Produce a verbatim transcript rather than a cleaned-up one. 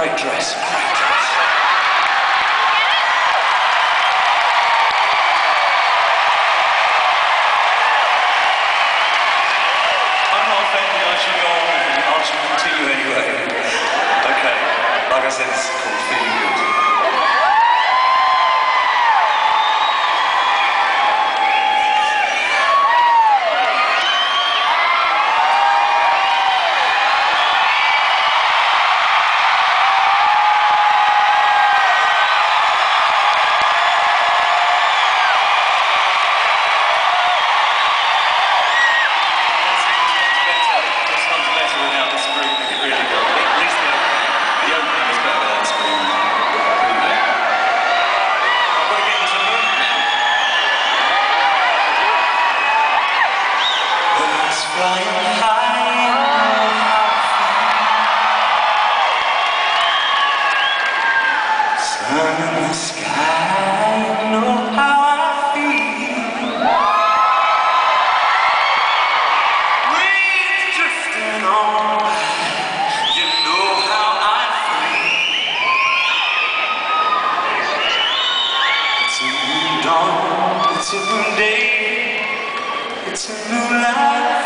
great dress. Great dress. I'm not offended. I should go on with it. I should continue anyway. Okay. Like I said, it's called Feeling Good. Flying high, sun in the sky, you know how I feel. Waves drifting on by, you know how I feel. It's a new dawn, it's a new day, it's a new life.